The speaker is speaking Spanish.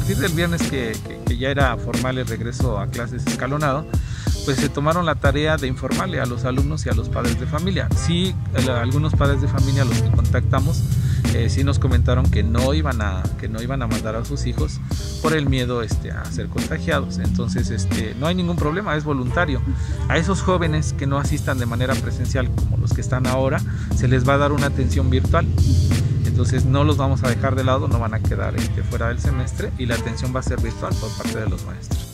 partir del viernes que ya era formal el regreso a clases escalonado, pues se tomaron la tarea de informarle a los alumnos y a los padres de familia. Sí, algunos padres de familia a los que contactamos sí nos comentaron que no iban a mandar a sus hijos por el miedo a ser contagiados. Entonces no hay ningún problema, es voluntario. A esos jóvenes que no asistan de manera presencial como los que están ahora, se les va a dar una atención virtual. Entonces no los vamos a dejar de lado, no van a quedar fuera del semestre, y la atención va a ser virtual por parte de los maestros.